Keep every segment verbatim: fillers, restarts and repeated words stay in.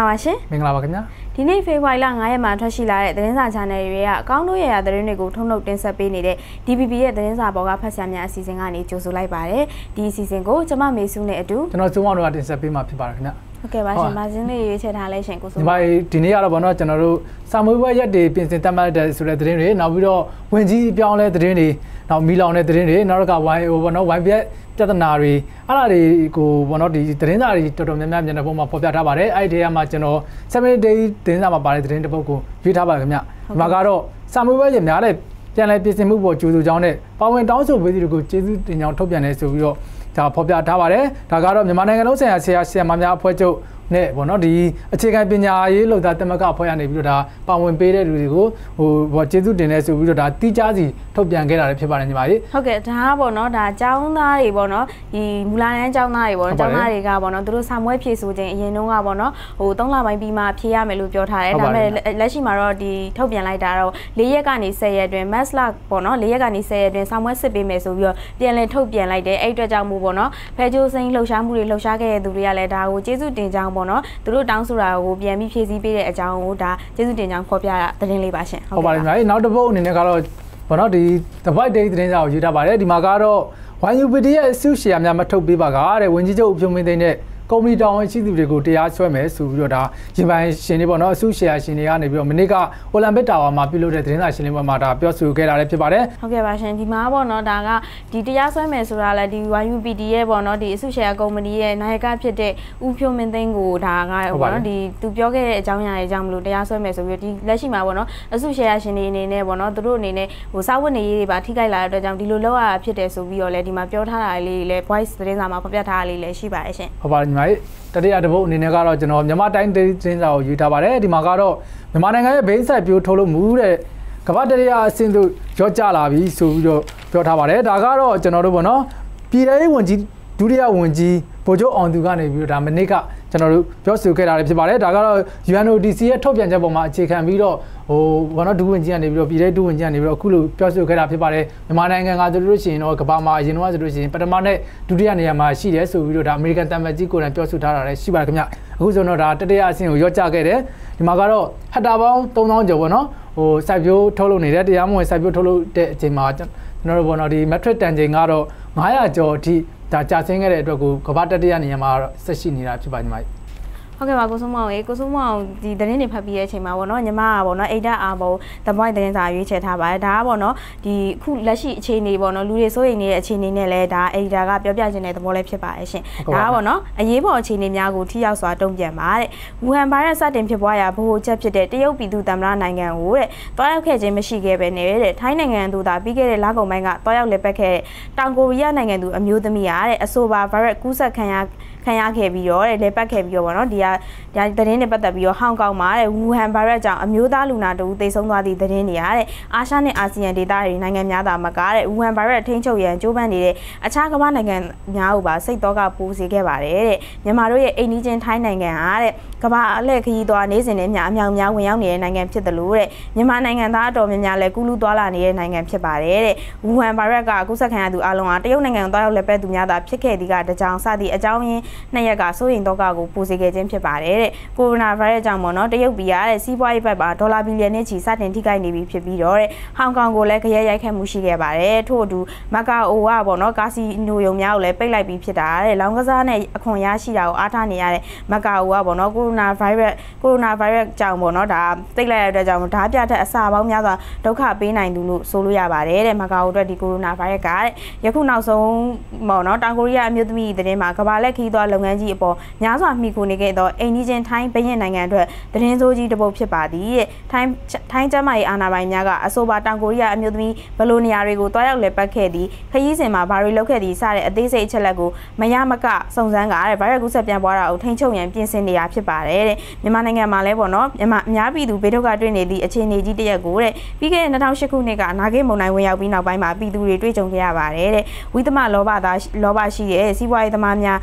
လာပါရှင်မင်္ဂလာပါခင်ဗျာဒီနေ့ဖေဖော်ဝါရီလ၅ရက်မှာထွက်ရှိလာတဲ့သတင်းစာ channel တွေကအကောင်းတို့ရရသတင်းတွေကိုထုတ်လုပ်တင်ဆက်ပေးနေတဲ့ D B B ရဲ့သတင်းစာပေါ်ကဖတ်ဆရာများအစီအစဉ်ကနေကြိုဆိုလိုက်ပါတယ်ဒီအစီအစဉ်ကိုကျွန်မမေစုနဲ့အတူကျွန်တော်ကျုံအောင်တို့ကတင်ဆက်ပေးမှာဖြစ်ပါတယ်ခင်ဗျာဟုတ်ကဲ့ပါရှင်မာဇင်းလေးရွေးချယ်ထားလဲရှင်ကိုဆိုဒီမှာဒီနေ့ကတော့ဗောနော်ကျွန်တော်တို့စာမွေးပွဲရက်တွေပြင်ဆင်တတ်မှတ်တဲ့ဆိုတဲ့သတင်းတွေနောက်ပြီးတော့ဝင်ကြီးအပြောင်းလဲသတင်းတွေနောက်မီလောင်တဲ့သတင်းတွေနောက်ကဝိုင်းဟိုဗောနော်ဝိုင်းပြက်ပြဿနာတွေအဲ့ဒါတွေကိုဗောနော်ဒီသတင်းစာတွေတော်တော်များများမျက်နှာပုံမှာဖော်ပြထားပါတယ်အဲ့ဒီထဲမှာကျွန်တော်seven day သတင်းစာမှာပါတဲ့သတင်းတစ်ပုဒ်ကိုရွေးထားပါခင်ဗျဒီမှာကတော့စာမွေးပွဲရက်များတဲ့ပြန်လည်ပြင်ဆင်မှုပေါ်ကြိုးစုကြောင်းနဲ့ပါဝင်တောင်းဆိုပေးသူတွေကိုကျေးဇူးတင်ကြောင်းထုတ်ပြန်နေဆိုပြီးတော့ဒါဖော်ပြထားပါတယ်ဒါကတော့မြန်မာနိုင်ငံလုံးဆိုင်ရာဆရာဆရာမများအဖွဲ့ချုပ်နဲ့ဗောနော်ဒီအခြေခံပညာရေးလောက်သားတမကအဖွဲ့ရနေပြီးတော့ဒါပါဝင်ပေးတဲ့လူတွေကိုဟိုဗောကျေးဇူးတင်နေဆိုပြီးတော့ဒါတီးခြားစီထုတ်ပြန်ခဲ့တာလည်းဖြစ်ပါတယ်ညီမကြီးဟုတ်ကဲ့ဒါကဗောနော်ဒါကျောင်းသားတွေဗောနော်ဒီမူလာတန်းကျောင်းသားတွေဗောနော်ကျောင်းသားတွေကဗောနော်သူတို့စာမွေးဖြည့်ဆိုခြင်းအရင်တုန်းကဗောနော်ဟိုသုံးလပိုင်းပြီးမှဖြည့်ရမယ်လို့ပြောထားတယ်ဒါပေမဲ့လက်ရှိမှာတော့ဒီထုတ်ပြန်လိုက်တာတော့၄ရက်ကနေ၁၀ရက်အတွင်း mass လဗောနော်၄ရက်ကနေ၁၀ရက်အတွင်းစာမွေးစစ်ပေးမယ်ဆိုပြီးတော့ပြန်လည်ထုတ်ပြန်လိုက်တယ်အဲ့အတွက်ကြောင့်မို့ဗောနော်ဖဲချိုးစိမ်းလှုပ်ရှားမှုတွေလှုပ်ရှားခဲ့တဲ့သူတွေကလည်းဒါကိုကျေးဇူးတင်ကြောင်းဗောနော်သူတို့တောင်းဆိုတာကိုပြန်ပြီးဖြည့်ဆည်းပေးတဲ့အကြောင်းကိုဒါကျေးဇူးတင်ကြောင်းဖော်ပြတာသတင်းလေးပါရှင်ဟုတ်ပါတယ်ညီမကြီးနောက်တစ်ပုဒ်အနေနဲ့ကတော့ဘောနော်ဒီ The White Day သတင်းစာကိုရေးထားပါတယ်ဒီမှာကတော့ Y U P D ရဲ့အစုရှယ်ယာများမထုတ်ပေးပါကတဲ့ဝန်ကြီးချုပ်ဦးဖြိုးမင်းသိန်းနဲ့ကုမ္ပဏီတာဝန်ရှိသူတွေကိုတရားစွဲမယ်ဆိုပြီးတော့ဒါရင်ပိုင်းရှင်တွေပေါ့နော်အစုရှယ်ယာရှင်တွေကနေပြီးတော့မနေ့ကအိုလံပစ်တာဝါမှာပြုလုပ်တဲ့သတင်းစာရှင်းလင်းပွဲမှာဒါပြောဆိုခဲ့တာလည်းဖြစ်ပါတယ်ဟုတ်ကဲ့ပါရှင်ဒီမှာပေါ့နော်ဒါကဒီတရားစွဲမယ်ဆိုတာလည်းဒီ Y U P D ရဲ့ပေါ့နော်ဒီအစုရှယ်ယာကုမ္ပဏီရဲ့နိုင်ကဖြစ်တဲ့ဦးဖြိုးမင်းသိန်းကိုဒါကပေါ့နော်ဒီသူပြောခဲ့တဲ့အကြောင်းအရာတွေကြောင့်မလို့တရားစွဲမယ်ဆိုပြီးဒီလက်ရှိမှာပေါ့နော်အစုရှယ်ယာရှင်တွေအနေနဲ့ပေါ့နော်သူတို့အနေနဲ့ဟိုစာဝတ်နေရေးတွေပါထိခိုက်လာတဲ့အတွက်ကြောင့်ဒီလိုလောက်ရဖြစ်တယ်ဆိုပြီးတော့လည်းဒီမှာပြောထားတာလေးလည်း voice သတင်းစာမှာဖော်ပြထားတာလေးလည်းရှိပါတယ်ရှင်ဟုတ်ပါတယ်ညီမကြီးတတိယတစ်ပုဒ်အနေနဲ့ကတော့ကျွန်တော်မြန်မာတိုင်းသတင်းစာကိုယူထားပါတယ်ဒီမှာကတော့မြန်မာနိုင်ငံရဲ့ဘိန်းဆိုင်ပြိုးထုတ်လို့မူတဲ့ကမ္ဘာတတိယအဆင့်သို့ရော့ကျလာပြီဆိုပြီးတော့ပြောထားပါတယ်ဒါကတော့ကျွန်တော်တို့ပေါ့နော်ပြည်ထောင်ဝန်ကြီးဒုတိယဝန်ကြီးဗိုလ်ချုပ်အောင်သူကနေပြီးတော့ဒါမနစ်ကကျွန်တော်တို့ပြောဆိုခဲ့တာလည်းဖြစ်ပါတယ်ဒါကတော့ U N O D C ရဲ့ထုတ်ပြန်ချက်ပေါ်မှာအခြေခံပြီးတော့ဟိုဘာလို့ဒုဝန်ကြီးကနေပြီးတော့ပြည်ထောင်ဒုဝန်ကြီးကနေပြီးတော့အခုလိုပြောဆိုခဲ့တာဖြစ်ပါတယ်မြန်မာနိုင်ငံကဆိုလို့ရှိရင်တော့ကမ္ဘာမှာအရင်တော့ဆိုလို့ရှိရင်ပထမနဲ့ဒုတိယနေရာမှာရှိတယ်ဆိုပြီးတော့ဒါအမေရိကန်တမန်ကြီးကိုယ်တိုင်ပြောဆိုထားတာလည်းရှိပါတယ်ခင်ဗျအခုဆိုတော့ဒါတတိယအဆင့်ကိုရော့ကျခဲ့တယ်ဒီမှာကတော့ဟက်တာပေါင်းသုံးသောင်းကျော်ပေါ့နော်ဟိုစိုက်ပျိုးထုတ်လုပ်နေတဲ့တရားမဝင်စိုက်ပျိုးထုတ်လုပ်တဲ့အချိန်မှာကျွန်တော်တို့ပေါ့နော်ဒီ metric တန်ချိန်ကတော့၅၀၀ကျော်အထိဒါကြာဆင်းခဲ့တဲ့အတွက်ကိုကမ္ဘာတတိယနေရာမှာဆက်ရှိနေတာဖြစ်ပါညီမကြီးဟုတ်ကဲ့ပါကိုစုံမောင်ရေကိုစုံမောင်ဒီသတင်းတွေဖတ်ပြီးတဲ့အချိန်မှာပေါ့နော်ညီမကပေါ့နော်အိတ်တက်အားပေါ့ The Point သတင်းစာရွေးချယ်ထားပါတယ်ဒါကပေါ့နော်ဒီအခုလက်ရှိအခြေအနေပေါ့နော်လူတွေစိုးရိမ်နေတဲ့အခြေအနေနဲ့လည်းဒါအိတ်တာကပြောပြခြင်းတဲ့သဘောလည်းဖြစ်ပါရဲ့ရှင်ဒါကပေါ့နော်အရေးပေါ်အခြေအနေများကိုထိရောက်စွာတုံ့ပြန်ပါတဲ့ဝူဟန်ဗိုင်းရပ်စ်စတင်ဖြစ်ပွားရာဗဟိုချက်ဖြစ်တဲ့တရုတ်ပြည်သူ့သမ္မတနိုင်ငံကိုတဲ့တွားရောက်ခဲ့ခြင်းမရှိခဲ့ပဲနေတဲ့ထိုင်းနိုင်ငံသူသာပြီးခဲ့တဲ့လကုန်ပိုင်းကတွားရောက်လက်ပတ်ခဲ့တဲ့တောင်ကိုရီးယားနိုင်ငံသူအမျိုးသမီးအားတဲ့အဆိုပါဗိုင်းရပ်စ်ကူးစက်ခံရခံရခဲ့ပြီးတော့လေပတ်ခဲ့ပြီးတော့ဗောနော်ဒီကဒါသတင်းတွေပတ်သက်ပြီးတော့ဟောင်ကောင်မှာတဲ့ဝူဟန်ဗိုင်းရပ်စ်ကြောင့်အမျိုးသားလူနာတူသေဆုံးသွားသည့်သတင်းတွေရတဲ့အာရှနဲ့အာဆီယံဒေသတွေနိုင်ငံများသာမကတဲ့ဝူဟန်ဗိုင်းရပ်စ်ထိန်းချုပ်ရန်ကြိုးပမ်းနေတဲ့အခြားကမ္ဘာနိုင်ငံများကိုပါစိတ်တော့ကပိုးစေခဲ့ပါတယ်တဲ့မြန်မာတို့ရဲ့အိမ်နီးချင်းထိုင်းနိုင်ငံဟာတဲ့ကမ္ဘာအလှည့်ခရီးသွားနေစဉ်နဲ့များအမြောင်များဝင်ရောက်နေတဲ့နိုင်ငံဖြစ်တယ်လို့တဲ့မြန်မာနိုင်ငံသားအတော်များများလည်းကူးလူသွားလာနေတဲ့နိုင်ငံဖြစ်ပါတယ်တဲ့ဝူဟန်ဗိုင်းရပ်စ်ကကူးစက်ခံရသူအလုံးဟာတရုတ်နိုင်ငံသွားရောက်လက်ပတ်သူများသာဖြစ်ခဲ့သည်ကတကြောင်စသည့်အကြောင်းရင်းနှစ်ရက်ကစိုးရိမ်တော့ကကိုပိုစေခဲ့ခြင်းဖြစ်ပါတယ်တဲ့ကိုရိုနာဗိုင်းရပ်စ်ကြောင့်ပေါ့နော်တရုတ်ပြည်ရတဲ့စီးပွားရေးဘက်မှာဒေါ်လာဘီလီယံနဲ့ချီစတင်ထိခိုက်နေပြီဖြစ်ပြီးတော့တဲ့ဟောင်ကောင်ကိုလည်းကြရဲရိုက်ခတ်မှုရှိခဲ့ပါတယ်ထို့အတူမကာအိုကပေါ့နော်ကာစီနိုယုံများကိုလည်းပိတ်လိုက်ပြီးဖြစ်တာတဲ့လောင်ကစားနဲ့အခွန်ရရှိတာကိုအားထားနေရတဲ့မကာအိုကပေါ့နော်ကိုရိုနာဗိုင်းရပ်စ်ကိုရိုနာဗိုင်းရပ်စ်ကြောင့်ပေါ့နော်ဒါတိတ်လိုက်ရတဲ့ကြောင့်ဓာပြထက်အစာပေါင်းများစွာဒုက္ခပေးနိုင်သူလို့ဆိုလို့ရပါတယ်တဲ့မကာအိုအတွက်ဒီကိုရိုနာဗိုင်းရပ်စ်ကတဲ့ယခုနောက်ဆုံးပေါ့နော်တောင်ကိုရီးယားအမျိုးသမီးသတင်းမှာကမ္ဘာလက်ခီးသွားလုပ်ငန်းကြီးအပေါ်များစွာမှီခိုနေခဲ့သောအိန္ဒိယထိုင်းဘရင်နိုင်ငံအတွက်သတင်းစိုးကြီးတစ်ပုဒ်ဖြစ်ပါသည်တဲ့ထိုင်းထိုင်းကျမ်းမာရေးအာဏာပိုင်များကအဆိုပါတောင်ကိုရီးယားအမျိုးသမီးဘလိုနီယာတွေကိုတွားရောက်လည်ပတ်ခဲ့သည်ခရီးစဉ်မှာဘာတွေလုပ်ခဲ့သည်စတဲ့အသေးစိတ်အချက်လက်ကိုမရမကစုံစမ်းကားတဲ့ဗိုင်းရပ်စ်ကူးစက်ပြန့်ပွားတာကိုထိန်းချုပ်ရန်ပြင်ဆင်နေတာဖြစ်ပါတယ်တဲ့မြန်မာနိုင်ငံမှာလည်းပေါ့နော်မြန်မာအများပြည်သူဘေးဒုက္ခတွေ့နေသည့်အခြေအနေကြီးတစ်ရက်ကိုတဲ့ပြီးခဲ့တဲ့၂၀၀၈ခုနှစ်ကနာဂိတ်မုန်တိုင်းဝင်ရောက်ပြီးနောက်ပိုင်းမှာပြည်သူတွေတွေ့ကြုံခဲ့ရပါတယ်တဲ့ဝိသမလောဘသားလောဘရှိတဲ့စီးပွားရေးသမားများအချောင်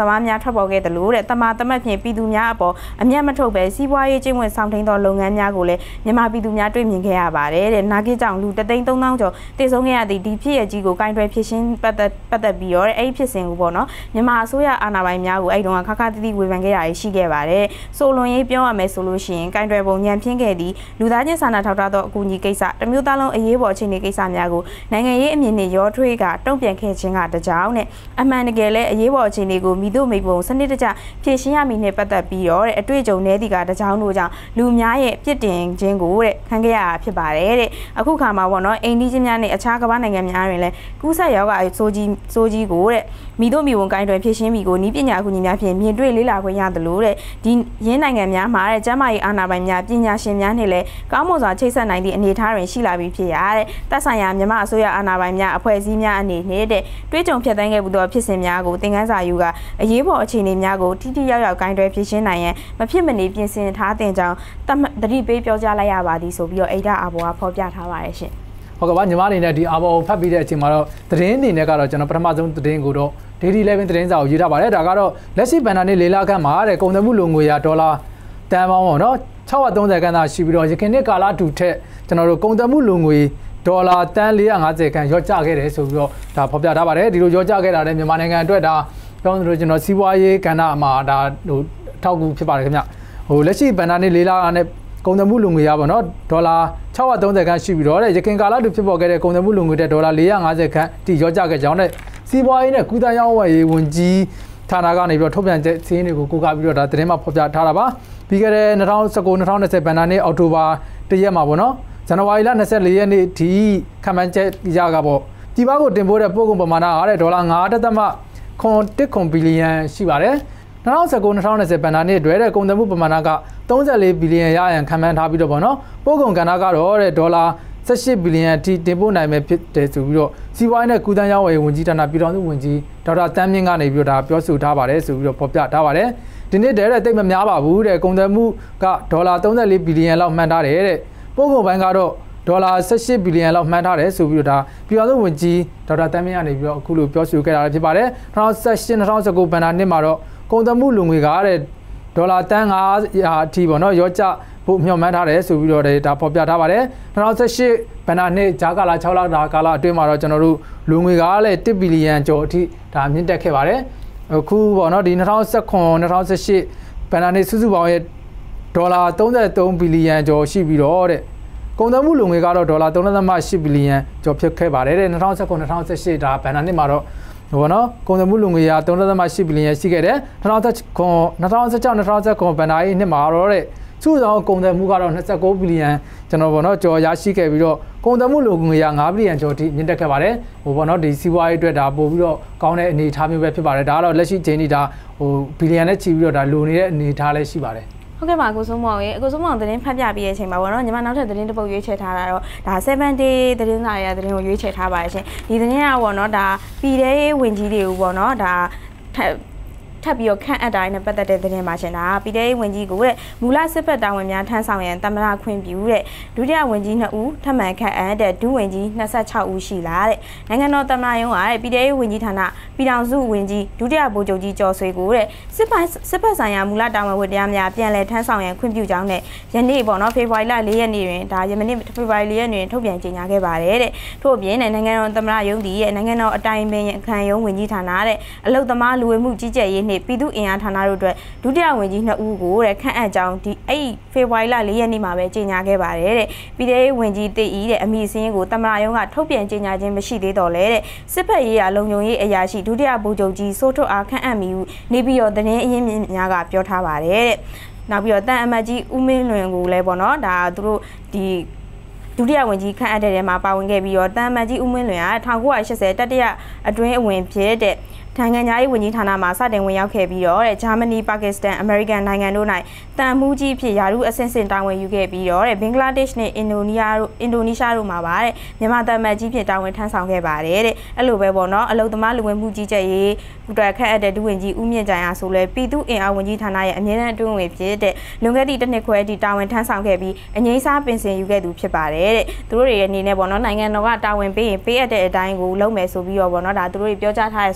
သမားများထွက်ပေါ်ခဲ့တယ်လို့တဲ့တမာတမတ်ဖြင့်ပြည်သူများအပေါ်အမျက်မထုတ်ပဲစီးပွားရေးကျင့်ဝတ်ဆောင်ထိန်သောလုပ်ငန်းများကိုလည်းမြန်မာပြည်သူများတွေ့မြင်ခဲ့ရပါတယ်တဲ့နာဂစ်ကြောင့်လူတသိန်းသုံးသောင်းကျော်တည်ဆုံးခဲ့ရသည့်ဒီဖြစ်ရကြီးကိုကင်တွယ်ဖြစ်ရှင်းပတ်သက်ပတ်သက်ပြီးတော့အဲ့ဒီဖြစ်စဉ်ကိုပေါ့နော်မြန်မာအစိုးရအာဏာပိုင်များကိုအဲ့တုန်းကခါခါတီးတီးဝေဖန်ခဲ့ရရှိခဲ့ပါတယ်ဆိုလွန်ရေးပြောရမယ်ဆိုလို့ရှိရင်ကင်တွယ်ပုံညံဖြင်းခဲ့သည့်လူသားချင်းစာနာထောက်ထားသောအကူအညီကိစ္စတမျိုးသားလုံးအရေးပေါ်အခြေအနေကိစ္စများကိုနိုင်ငံရေးအမြင်နဲ့ရောထွေးကတုံ့ပြန်ခဲ့ခြင်းကတကြောင်နဲ့အမှန်တကယ်လဲအရေးပေါ်အခြေအနေကိုမိတို့မိဘုံစနစ်တကျဖြည့်ရှင်းရမည်နဲ့ပတ်သက်ပြီးတော့တဲ့အတွေ့အကြုံနဲ့ဒီကတကြောင်တို့ကြောင့်လူများရဲ့ပြစ်တင်ခြင်းကိုတဲ့ခံခဲ့ရတာဖြစ်ပါတယ်တဲ့အခုခါမှာပေါ့နော်အိန္ဒိချင်းများနဲ့အခြားကမ္ဘာနိုင်ငံများတွင်လည်းကူးစက်ရောဂါစိုးကြီးစိုးကြီးကိုတဲ့မိတို့မိဘုံကိုင်တွယ်ဖြည့်ရှင်းပြီးကိုဤပညာအကူအညီများဖြင့်မြင်တွေ့လေ့လာခွင့်ရတယ်လို့တဲ့ဒီရင်းနိုင်ငံများမှာတဲ့ကျန်းမာရေးအာဏာပိုင်များပညာရှင်များနဲ့လည်းကောင်းမွန်စွာချိတ်ဆက်နိုင်သည့်အနေအထားတွင်ရှိလာပြီးဖြစ်ရတဲ့တပ်ဆိုင်ရာမြန်မာအစိုးရအာဏာပိုင်များအဖွဲ့အစည်းများအနေနဲ့တဲ့တွေးကြုံဖြတ်သန်းခဲ့မှုသောဖြစ်စဉ်များကိုသင်ခန်းစာယူကအရေးပေါ်အခြေအနေများကိုထိထိရောက်ရောက်ကိုင်တွယ်ဖြည့်ရှင်းနိုင်ရန်မဖြစ်မနေပြင်ဆင်ထားတဲ့ကြောင်းတတိပေးပြောကြားလိုက်ရပါသည်ဆိုပြီးတော့အိဒါအာဘောကဖော်ပြထားပါတယ်ရှင်ဟုတ်ကဲ့ပါညီမအနေနဲ့ဒီအာဘောဖတ်ပြီးတဲ့အချိန်မှာတော့သတင်းအနေနဲ့ကတော့ကျွန်တော်ပထမဆုံးသတင်းကိုတော့ Daily Eleven သတင်းစာကိုရေးထားပါတယ်ဒါကတော့လက်ရှိဘဏ္ဍာနှစ်လေးလခန့်မှာတဲ့ကုန်သွယ်မှုလိုငွေရဒေါ်လာတန်ပေါင်းပေါ့နော်၆၃၀ခန့်သာရှိပြီးတော့ရခိုင်နှစ်ကာလတူထက်ကျွန်တော်တို့ကုန်သွယ်မှုလိုငွေဒေါ်လာတန်၄၅၀ခန့်ရော့ကျခဲ့တယ်ဆိုပြီးတော့ဒါဖော်ပြထားပါတယ်ဒီလိုရော့ကျခဲ့တာလည်းမြန်မာနိုင်ငံအတွက်ဒါပြောလို့ကျွန်တော်စီးပွားရေးကဏ္ဍမှာဒါဟိုထောက်ကူဖြစ်ပါတယ်ခင်ဗျဟိုလက်ရှိဘဏ္ဍာနှစ်လေးလနဲ့ကုန်သွယ်မှုလူငွေရပါတော့ဒေါ်လာ၆၃၀ခန့်ရှိပြီးတော့ရခိုင်ကာလတူဖြစ်ပေါ်ခဲ့တဲ့ကုန်သွယ်မှုလူငွေတဲ့ဒေါ်လာ၄၅၀ခန့်တိရော့ကျခဲ့ကြောင်းနဲ့စီးပွားရေးနဲ့ကုသရေးဝန်ကြီးဝန်ကြီးဌာနကနေပြီးတော့ထုတ်ပြန်ချက်စီးရင်တွေကိုကိုးကားပြီးတော့ဒါသတင်းမှာဖော်ပြထားတာပါပြီးခဲ့တဲ့၂၀၁၉ ၂၀၂၀ဘဏ္ဍာနှစ်အောက်တိုဘာ၁ရက်မှာပေါ့နော်ဇန်နဝါရီလ၂၄ရက်နေ့ဒီခန့်မှန်းချက်ရကပေါ့ဒီဘာကိုတင်ပို့တဲ့ပို့ကုန်ပမာဏအားတဲ့ဒေါ်လာ၅.၁၁ဘီလီယံရှိပါတယ်၂၀၁၉ ၂၀၂၀ဘဏ္ဍာနှစ်အတွက်တဲ့ကုန်သွယ်မှုပမာဏက၃၄ဘီလီယံရရန်ခန့်မှန်းထားပြီးတော့ပေါ့နော်ပို့ကုန်ကဏ္ဍကတော့တဲ့ဒေါ်လာ၁၈ဘီလီယံအထိတင်ပို့နိုင်မယ်ဖြစ်တယ်ဆိုပြီးတော့စီးပွားရေးနဲ့ကုသရေးဝန်ကြီးဌာနပြည်ထောင်စုဝန်ကြီးဒေါက်တာတန်းမြင့်ကနေပြီးတော့ဒါပြောဆိုထားပါတယ်ဆိုပြီးတော့ဖော်ပြထားပါတယ်ဒီနေ့တည်းတဲ့တိတ်မများပါဘူးတဲ့ကုန်သွယ်မှုကဒေါ်လာ၃၄ဘီလီယံလောက်မှန်းထားတယ်တဲ့ပို့ကုန်ပိုင်းကတော့ဒေါ်လာ၁၈ဘီလီယံလောက်မှန်းထားတယ်ဆိုပြီးတော့ဒါပြည်ထောင်စုဝန်ကြီးဒေါက်တာတန်းမြင့်ကနေပြီးတော့အခုလိုပြောဆိုခဲ့တာဖြစ်ပါတယ်၂၀၁၈ ၂၀၁၉ဘဏ္ဍာနှစ်မှာတော့ကုန်သွယ်မှုလူငွေကတဲ့ဒေါ်လာတန်၅ရာအထိပေါ့နော်ရော့ကျဖို့မျှော်မှန်းထားတယ်ဆိုပြီးတော့ဒါဖော်ပြထားပါတယ်၂၀၁၈ဘဏ္ဍာနှစ်ဂျာကာလာ၆လတာကာလအတွင်းမှာတော့ကျွန်တော်တို့လူငွေကလည်း၁ဘီလီယံကျော်အထိဒါမြင့်တက်ခဲ့ပါတယ်အခုပေါ့နော်ဒီ၂၀၁၇ ၂၀၁၈ဘဏ္ဍာနှစ်စုစုပေါင်းရဲ့ဒေါ်လာ၃၃ဘီလီယံကျော်ရှိပြီးတော့တဲ့ကုန်သွယ်မှုလူငွေကတော့ဒေါ်လာ၃.၈ဘီလီယံကျော်ဖြစ်ခဲ့ပါတယ်တဲ့၂၀၁၇ ၂၀၁၈ဒါဘဏ္ဍာနှစ်မှာတော့ဟိုပေါ့နော်ကုန်သွယ်မှုလူငွေရ၃.၈ဘီလီယံရှိခဲ့တယ်၂၀၁၆ ၂၀၁၆ ၂၀၁၇ဘဏ္ဍာရေးနှစ်မှာတော့တဲ့စုဆောင်ကုန်သွယ်မှုကတော့၂၉ဘီလီယံကျွန်တော်ပေါ့နော်ကျော်ရရှိခဲ့ပြီးတော့ကုန်သွယ်မှုလူငွေရ၅ဘီလီယံကျော်ထိမြင့်တက်ခဲ့ပါတယ်ဟိုပေါ့နော်ဒီစီးပွားရေးအတွက်ဒါပို့ပြီးတော့ကောင်းတဲ့အနေအထားမျိုးပဲဖြစ်ပါတယ်ဒါကတော့လက်ရှိချိန်ထိဒါဟိုဘီလီယံနဲ့ချီပြီးတော့ဒါလိုနေတဲ့အနေအထားလည်းရှိပါတယ်ဟုတ်ကဲ့ပါကိုစိုးမောင်ရေအကိုစိုးမောင်သတင်းဖတ်ပြပြီးတဲ့အချိန်မှာပေါ့နော်ညီမနောက်ထပ်သတင်းတစ်ပုဒ်ရွေးချယ်ထားတာတော့ဒါ seven day သတင်းစာရဲ့သတင်းကိုရွေးချယ်ထားပါရှင်ဒီသတင်းကပေါ့နော်ဒါပြည်ထဲဝင်ကြီးတွေကိုပေါ့နော်ဒါထပ်ပြီးတော့ခန့်အပ်တာနဲ့ပတ်သက်တဲ့သတင်းပါရှင်ဒါပြည်ထောင်ဝင်ကြီးကိုတဲ့မူလစစ်ဖက်တာဝန်များထမ်းဆောင်ရန်တမနာခွင့်ပြုတဲ့ဒုတိယဝန်ကြီးနှစ်ဦးထပ်မံခန့်အပ်တဲ့ဒုဝန်ကြီး၂၆ဦးရှိလာတဲ့နိုင်ငံတော်တမနာရုံးကတဲ့ပြည်ထောင်ဝင်ကြီးဌာနပြည်ထောင်စုဝန်ကြီးဒုတိယဗိုလ်ချုပ်ကြီးကျော်ဆွေကိုတဲ့စစ်ဖက်စစ်ဖက်ဆိုင်ရာမူလတာဝန်ဝတ္တရားများပြန်လည်ထမ်းဆောင်ရန်ခွင့်ပြုကြောင်းနဲ့ယနေ့ပေါ့နော်ဖေဖော်ဝါရီလ၄ရက်နေ့တွင်ဒါယမနေ့ဖေဖော်ဝါရီ၄ရက်နေ့တွင်ထုတ်ပြန်ကြေညာခဲ့ပါတယ်တဲ့ထို့အပြင်နိုင်ငံတော်တမနာရုံးဒီရဲ့နိုင်ငံတော်အတိုင်ပင်ခံရုံးဝန်ကြီးဌာနတဲ့အလုသမားလူဝင်မှုကြီးကြပ်ရေးနှင့်ပြည်သူ့အင်အားဌာနတို့အတွက်ဒုတိယဝန်ကြီးနှစ်ဦးကိုတဲ့ခန့်အပ်ကြောင်းဒီအဲ့ဖေဖော်ဝါရီလ၄ရက်နေ့မှာပဲကြေညာခဲ့ပါတယ်တဲ့ပြည်ထောင်ဝင်ကြီးတည်ဤတဲ့အမိစင်းကိုတမနာရုံးကထုတ်ပြန်ကြေညာခြင်းမရှိသေးတော့လဲတဲ့စစ်ဖက်ရေးရာလုံခြုံရေးအရာရှိဒုတိယဗိုလ်ချုပ်ကြီးစိုးထွတ်အားခန့်အပ်မိဟုနေပြီးတော့သတင်းအရင်းမြစ်များကပြောထားပါတယ်တဲ့နောက်ပြီးတော့တန်အမတ်ကြီးဦးမင်းလွင်ကိုလည်းပေါ့နော်ဒါသူတို့ဒီဒုတိယဝန်ကြီးခန့်အပ်တဲ့ထဲမှာပါဝင်ခဲ့ပြီးတော့တန်အမတ်ကြီးဦးမင်းလွင်က၁၉၈၀တတိယအတွင်းအဝင်ဖြစ်တဲ့နိုင်ငံခြားရေးဝန်ကြီးဌာနမှာစတင်ဝင်ရောက်ခဲ့ပြီးတော့တဲ့ဂျာမနီပါကစ္စတန်အမေရိကန်နိုင်ငံတို့၌တန်မှုကြီးဖြစ်ယာရုအဆင့်ဆင့်တာဝန်ယူခဲ့ပြီးတော့တဲ့ဘင်္ဂလားဒေ့ရှ်နဲ့အင်ဒိုနီးရှားတို့အင်ဒိုနီးရှားတို့မှာပါတဲ့မြန်မာတမန်ကြီးဖြစ်တာဝန်ထမ်းဆောင်ခဲ့ပါတယ်တဲ့အဲ့လိုပဲပေါ့နော်အလုံသမားလူဝင်မှုကြီးကြပ်ရေးအတွက်ခန့်အပ်တဲ့ဒုဝန်ကြီးဦးမြင့်ကြိုင်အားဆိုလဲပြည်သူ့အင်အားဝန်ကြီးဌာနရဲ့အမြဲတမ်းအတွင်းဝင်ဖြစ်တဲ့လွန်ခဲ့သည့်တစ်နှစ်ခွဲအထိတာဝန်ထမ်းဆောင်ခဲ့ပြီးအငိမ့်စားပင်စင်ယူခဲ့သူဖြစ်ပါတယ်တဲ့သူတို့တွေရဲ့အနေနဲ့ပေါ့နော်နိုင်ငံတော်ကတာဝန်ပေးရင်ပေးအပ်တဲ့အတိုင်းကိုလုပ်မယ်ဆိုပြီးတော့ပေါ့နော်ဒါသူတို့တွေပြောကြားထားရဲဆိုတာလည်းရှိ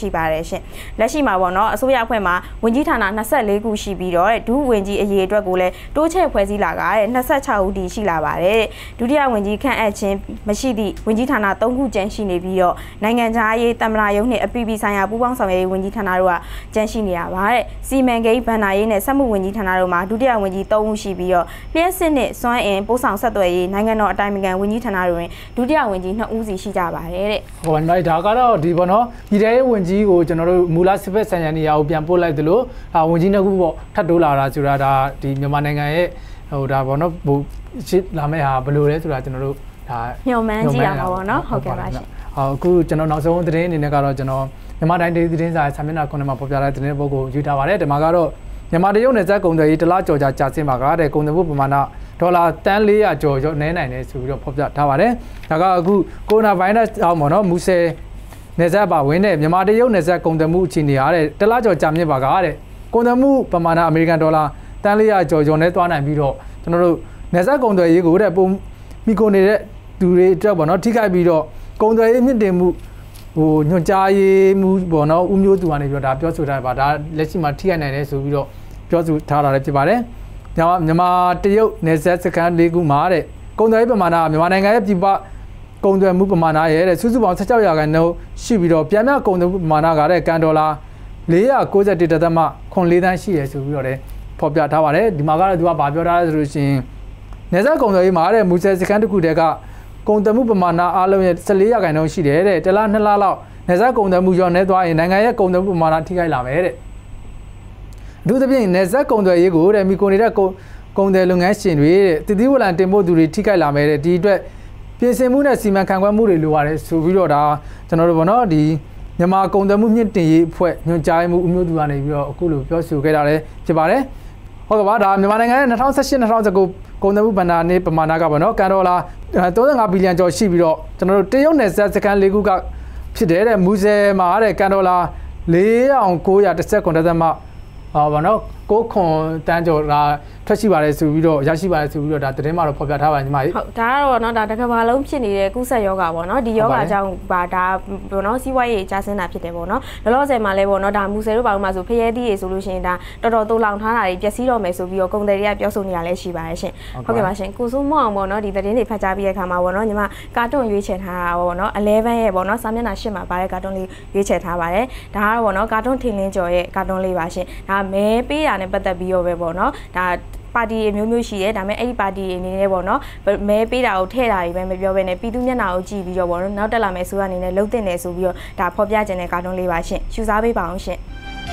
ရှိပါတယ်ရှင်လက်ရှိမှာပေါ့နော်အစိုးရအဖွဲ့မှာဝန်ကြီးဌာန၂၄ခုရှိပြီးတော့ဒုဝန်ကြီးအရေးအတွက်ကိုလည်းတိုးချဲ့ဖွဲ့စည်းလာကတဲ့၂၆ဦးတည်ရှိလာပါတယ်ဒုတိယဝန်ကြီးခန့်အပ်ခြင်းမရှိသည့်ဝန်ကြီးဌာန၃ခုကျန်ရှိနေပြီးတော့နိုင်ငံခြားရေးတမနာရုံးနှင့်အပြည်ပြည်ဆိုင်ရာပူးပေါင်းဆောင်ရွက်ရေးဝန်ကြီးဌာနတို့ကကျန်ရှိနေရပါတဲ့စီမံကိန်းဗဏ္ဍာရေးနဲ့စက်မှုဝန်ကြီးဌာနတို့မှာဒုတိယဝန်ကြီး၃ဦးရှိပြီးတော့လျှက်စစ်နဲ့စွမ်းအင်ပို့ဆောင်ဆက်သွယ်ရေးနိုင်ငံတော်အတိုင်ပင်ခံဝန်ကြီးဌာနတို့တွင်ဒုတိယဝန်ကြီး၂ဦးစီရှိကြပါတယ်တဲ့ဟိုနိုင်ဒါကတော့ဒီပေါ့နော်ဒီတဲ့ဝန်ကြီးကိုကျွန်တော်တို့မူလစစ်ဖက်ဆိုင်ရာနေရာကိုပြန်ပို့လိုက်သလိုဒါဝန်ကြီးနှစ်ခုပေါ့ထပ်တိုးလာတာဆိုတာဒါဒီမြန်မာနိုင်ငံရဲ့ဟိုဒါပေါ့နော်ဟိုရှစ်လာမယ့်ဟာဘယ်လိုလဲဆိုတာကျွန်တော်တို့ဒါညှော်မှန်းကြည့်ရမှာပေါ့နော်ဟုတ်ကဲ့ပါရှင်ဟောအခုကျွန်တော်နောက်ဆုံးသတင်းအနေနဲ့ကတော့ကျွန်တော်မြန်မာတိုင်းဒေသသတင်းစာစာမျက်နှာခုနှစ်မှာပေါ်ပြတဲ့သတင်းပုဂ္ဂိုလ်ယူထားပါတယ်ဒီမှာကတော့မြန်မာတရုတ်နယ်စပ်ကုန်သွယ်ရေးတလားကြော်ကြာကြာဆင်းပါကတဲ့ကုန်သွယ်မှုပမာဏဒေါ်လာတန်း၄ရာကျော်ကျော်နည်းနိုင်တယ်ဆိုပြီးတော့ဖော်ပြထားပါတယ်ဒါကအခုကိုရိုနာဗိုင်းရပ်စ်အောက်ပေါ့နော်မူဆယ်နယ်စပ်ပါဝင်တဲ့မြန်မာတရုတ်နယ်စပ်ကုန်သွယ်မှုအခြေအနေအားတဲ့တလားကျော်ကြာမြင့်ပါကတဲ့ကုန်သွယ်မှုပမာဏအမေရိကန်ဒေါ်လာတန်း၄ရာကျော်ကျော်နဲ့သွားနိုင်ပြီးတော့ကျွန်တော်တို့နယ်စပ်ကုန်သွယ်ရေးကိုတဲ့ပုံမိကုန်နေတဲ့သူတွေအတွက်ပေါ့နော်ထိခိုက်ပြီးတော့ကုန်သွယ်ရေးမြင့်တင်မှုဟိုညွှန်ကြားရေးမှုပေါ့နော်ဦးမျိုးသူကနေပြီးတော့ဒါပြောဆိုထားပါဒါလက်ရှိမှာထိခိုက်နိုင်တယ်ဆိုပြီးတော့ပြောဆိုထားတာလည်းဖြစ်ပါတယ်မြန်မာမြန်မာတရုတ်နယ်စပ်စခန်း၄ခုမှာတဲ့ကုန်သွယ်ရေးပမာဏမြန်မာနိုင်ငံရဲ့ပြည်ပကုန်သွယ်မှုပမာဏရဲ့တဲ့စုစုပေါင်း၁၆ရာခိုင်နှုန်းရှိပြီးတော့ပြန်မြကုန်သွယ်မှုပမာဏကတဲ့ကန်ဒေါ်လာ၄၉၁.၄သန်းရှိရဆိုပြီးတော့လည်းဖော်ပြထားပါတယ်ဒီမှာကတော့သူကဗာပြောထားတယ်ဆိုလို့ရှိရင်နယ်စပ်ကုန်သွယ်ရေးမှာတဲ့မူဆယ်စခန်းတစ်ခုတည်းကကုန်သွယ်မှုပမာဏအားလုံးရဲ့၁၄ရာခိုင်နှုန်းရှိတယ်တဲ့တလားနှစ်လလောက်နယ်စပ်ကုန်သွယ်မှုရောနေသွားရင်နိုင်ငံရဲ့ကုန်သွယ်မှုပမာဏထိခိုက်လာမယ်တဲ့ဒုသဖြင့်နယ်စပ်ကုန်သွယ်ရေးကိုတဲ့မိကုန်နေတဲ့ကုန်တယ်လုပ်ငန်းရှင်တွေတဲ့တည်တည်ဝလံတင်ပို့သူတွေထိခိုက်လာမယ်တဲ့ဒီအတွက်ပြင်ဆင်မှုနဲ့စီမံခန့်ခွဲမှုတွေလိုရတယ်ဆိုပြီးတော့ဒါကျွန်တော်တို့ဘောနော်ဒီမြန်မာကုန်သွယ်မှုမြင့်တင်ရေးအဖွဲ့ညွှန်ကြားမှုအမျိုးသူကနေပြီးတော့အခုလိုပြောဆိုခဲ့တာလည်းဖြစ်ပါတယ်ဟုတ်ကဲ့ပါဒါမြန်မာနိုင်ငံရဲ့၂၀၁၈-၂၀၁၉ကုန်သွယ်မှုဘဏ္ဍာနေ့ပမာဏကပေါ့နော်ကန်ဒေါ်လာ၃၅ဘီလီယံကျော်ရှိပြီးတော့ကျွန်တော်တို့တရုတ်နယ်စပ်စခန်း၄ခုကဖြစ်တယ်တဲ့မူဆယ်မှာတဲ့ကန်ဒေါ်လာ၄ထောင်၉ရာ၁၉ဒသမဟောဗောနော်ကိုခွန်တန်းကျော်လာထွက်ရှိပါတယ်ဆိုပြီးတော့ရရှိပါတယ်ဆိုပြီးတော့ဒါသတင်းမှာတော့ဖော်ပြထားပါတယ်ညီမကြီးဟုတ်ဒါကတော့เนาะဒါတစ်ကမ္ဘာလုံးဖြစ်နေတဲ့ကုသယောဂါပေါ့เนาะဒီယောဂါကြောင့်ပါဒါပေါ့เนาะစီးပွားရေးကျဆင်းတာဖြစ်တယ်ပေါ့เนาะလောလောဆယ်မှာလဲပေါ့เนาะဒါမူဆယ်တို့ဘာလို့မှဆိုဖရဲသီးရေဆိုလို့ရှိရင်ဒါတော်တော်တူလောင်ထားတာတွေပျက်စီးတော့မယ်ဆိုပြီးတော့ကုန်တယ်တွေကပြောဆိုနေရလဲရှိပါတယ်ရှင်ဟုတ်ကဲ့ပါရှင်ကိုစိုးမောင်ပေါ့เนาะဒီသတင်းတွေဖတ်ကြားပြီးတဲ့အခါမှာပေါ့เนาะညီမကာတွန်းရွေးချယ်ထားတာပေါ့เนาะelevenရဲ့ပေါ့เนาะစာမျက်နှာeightမှာပါတဲ့ကာတွန်းလေးရွေးချယ်ထားပါတယ်ဒါကတော့ပေါ့เนาะကာတွန်းထင်လင်းကျော်ရဲ့ကာတွန်းလေးပါရှင်ဒါမဲပေးတာနဲ့ပတ်သက်ပြီးတော့ပဲပေါ့เนาะဒါပါတီမျိုးမျိုးရှိတယ်ဒါပေမဲ့အဲ့ဒီပါတီအနေနဲ့ပေါ့နော်မဲပေးတာကိုထည့်တာတွေပဲမပြောဘဲနဲ့ပြည်သူမျက်နှာကိုကြည့်ပြီးတော့ပေါ့နော်နောက်တက်လာမယ့်ဆိုအနေနဲ့လှုပ်တင်တယ်ဆိုပြီးတော့ဒါဖော်ပြခြင်းတဲ့ကာတွန်းလေးပါရှင်ရှုစားပေးပါအောင်ရှင်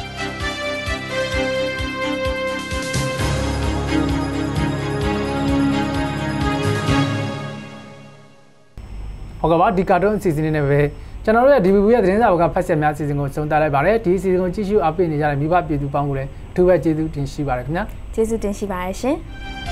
ဟုတ်ကဲ့ပါဒီကာတွန်းအစီအစဉ်လေးနဲ့ပဲကျွန်တော်တို့ရဲ့ ဒီ ဗီ ဘီ ရဲ့သတင်းစာဘောကဖတ်ဆက်များအစီအစဉ်ကိုဆုံးသတ်လိုက်ပါတယ်ဒီအစီအစဉ်ကိုကြည့်ရှုအားပေးနေကြတဲ့မိဘပြည်သူပေါင်းကိုလည်းအထူးပဲကျေးဇူးတင်ရှိပါတယ်ခင်ဗျာကျေးဇူးတင်ရှိပါတယ်ရှင်